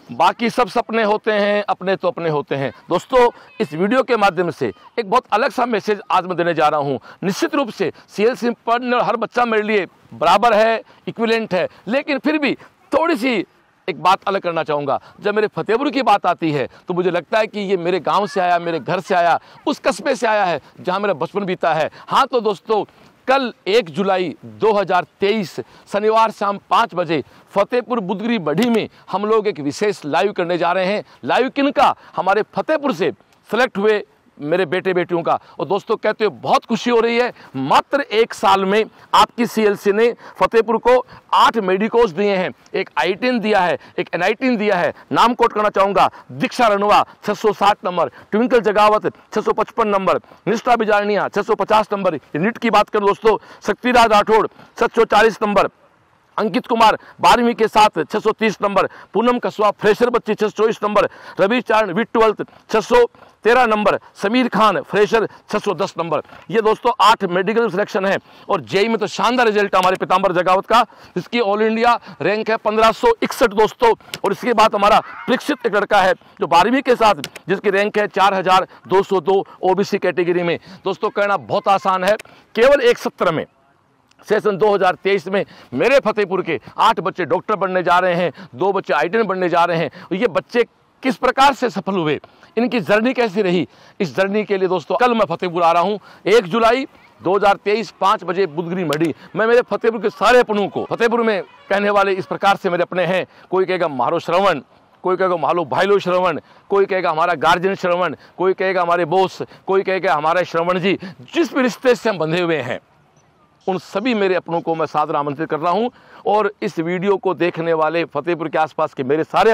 बाकी सब सपने होते हैं, अपने तो अपने होते हैं। दोस्तों, इस वीडियो के माध्यम से एक बहुत अलग सा मैसेज आज मैं देने जा रहा हूं। निश्चित रूप से सीएलसी पढ़ने हर बच्चा मेरे लिए बराबर है, इक्विवेलेंट है, लेकिन फिर भी थोड़ी सी एक बात अलग करना चाहूँगा। जब मेरे फतेहपुर की बात आती है तो मुझे लगता है कि ये मेरे गांव से आया, मेरे घर से आया, उस कस्बे से आया है जहां मेरा बचपन बीता है। हाँ तो दोस्तों, कल 1 जुलाई 2023 शनिवार शाम 5 बजे फतेहपुर बुदगिरी बढ़ी में हम लोग एक विशेष लाइव करने जा रहे हैं। लाइव किनका? हमारे फतेहपुर से सेलेक्ट हुए मेरे बेटे बेटियों का। और दोस्तों, कहते हुए बहुत खुशी हो रही है, मात्र 1 साल में आपकी सीएलसी ने फतेहपुर को 8 मेडिकोज दिए हैं, एक I-10 दिया है, एक NI-10 दिया है। नाम कोट करना चाहूँगा, दीक्षा रनवा 660 नंबर, ट्विंकल जगावत 655 नंबर, निष्ठा बिजारनिया 650 नंबर। नीट की बात करें दोस्तों, शक्तिराज राठौड़ 740 नंबर, अंकित कुमार 12वीं के साथ 630 नंबर, पूनम कसवा फ्रेशर बच्ची 624 number, Ravi Charan with 12th 613 number, Sameer Khan fresher 610 number. ये दोस्तों 8 मेडिकल सिलेक्शन है। और जेई में तो शानदार रिजल्ट हमारे पीताम्बर जगावत का, जिसकी ऑल इंडिया रैंक है 1561 दोस्तों। और इसके बाद हमारा परीक्षित एक लड़का है जो 12वीं के साथ, जिसकी रैंक है 4202 ओबीसी कैटेगरी में। दोस्तों, कहना बहुत आसान है, केवल एक सत्र में सेशन 2023 में मेरे फतेहपुर के 8 बच्चे डॉक्टर बनने जा रहे हैं, 2 बच्चे I-10 बनने जा रहे हैं। ये बच्चे किस प्रकार से सफल हुए, इनकी जर्नी कैसी रही, इस जर्नी के लिए दोस्तों कल मैं फतेहपुर आ रहा हूँ 1 जुलाई 2023 5 बजे बुदगिरी मढ़ी। मैं मेरे फतेहपुर के सारे अपनों को, फतेहपुर में कहने वाले इस प्रकार से मेरे अपने हैं। कोई कहेगा मारो श्रवण, कोई कहेगा मालो भाईलो श्रवण, कोई कहेगा हमारा गार्जियन श्रवण, कोई कहेगा हमारे बॉस, कोई कहेगा हमारे श्रवण जी। जिस भी रिश्ते से हम बंधे हुए हैं, उन सभी मेरे अपनों को मैं सादर आमंत्रित कर रहा हूं। और इस वीडियो को देखने वाले फतेहपुर के आसपास के मेरे सारे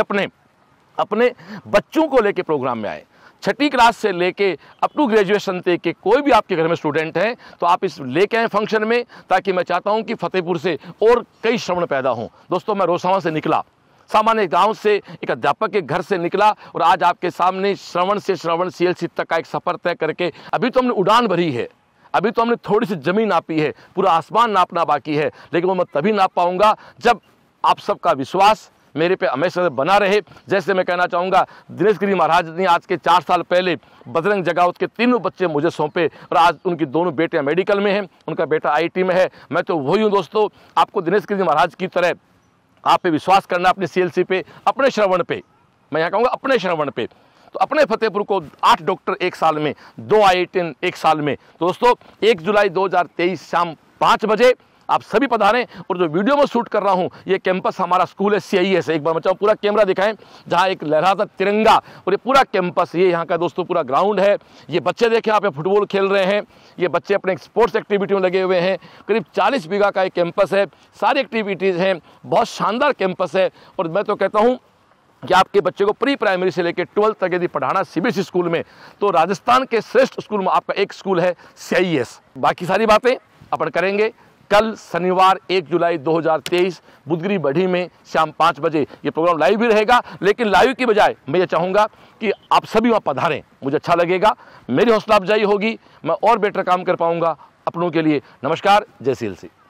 अपने बच्चों को लेके प्रोग्राम में आए। 6ठी क्लास से लेके अप टू ग्रेजुएशन तक के कोई भी आपके घर में स्टूडेंट हैं तो आप इस लेके आए फंक्शन में, ताकि मैं चाहता हूं कि फतेहपुर से और कई श्रवण पैदा हों। दोस्तों, मैं रोसावा से निकला, सामान्य गांव से, एक अध्यापक के घर से निकला, और आज आपके सामने श्रवण से श्रवण सीएलसी तक का एक सफर तय करके अभी तो हमने उड़ान भरी है, अभी तो हमने थोड़ी सी जमीन नापी है, पूरा आसमान नापना बाकी है। लेकिन वो मैं तभी नाप पाऊंगा जब आप सबका विश्वास मेरे पे हमेशा बना रहे। जैसे मैं कहना चाहूँगा, दिनेश गिरी महाराज ने आज के 4 साल पहले बजरंग जगावत के 3 बच्चे मुझे सौंपे, और आज उनकी दोनों बेटियां मेडिकल में हैं, उनका बेटा IT में है। मैं तो वही हूँ दोस्तों। आपको दिनेश गिरी महाराज की तरह आप पे विश्वास करना, अपने CLC पे, अपने श्रवण पे, मैं यहाँ कहूँगा अपने श्रवण पे। तो अपने फतेहपुर को 8 डॉक्टर 1 साल में, 2 I-10 1 साल में। तो दोस्तों, 1 जुलाई 2023 शाम 5 बजे आप सभी पधारें। और जो वीडियो में शूट कर रहा हूं, ये कैंपस हमारा स्कूल है CIS। एक बार मैं पूरा कैमरा दिखाएं, जहां एक लहराता तिरंगा, और ये पूरा कैंपस, ये यहाँ का दोस्तों पूरा ग्राउंड है। ये बच्चे देखें, आप फुटबॉल खेल रहे हैं, ये बच्चे अपने स्पोर्ट्स एक्टिविटी में लगे हुए हैं। करीब 40 बीघा का एक कैंपस है, सारी एक्टिविटीज़ हैं, बहुत शानदार कैंपस है। और मैं तो कहता हूँ कि आपके बच्चे को प्री प्राइमरी से लेकर 12th तक यदि पढ़ाना CBSE स्कूल में, तो राजस्थान के श्रेष्ठ स्कूल में आपका एक स्कूल है CIS। बाकी सारी बातें अपन करेंगे कल शनिवार 1 जुलाई 2023 बुदगिरी बढ़ी में शाम 5 बजे। ये प्रोग्राम लाइव भी रहेगा, लेकिन लाइव की बजाय मैं ये चाहूँगा कि आप सभी वहाँ पधारें। मुझे अच्छा लगेगा, मेरी हौसला अफजाई होगी, मैं और बेटर काम कर पाऊँगा अपनों के लिए। नमस्कार, जय CLC।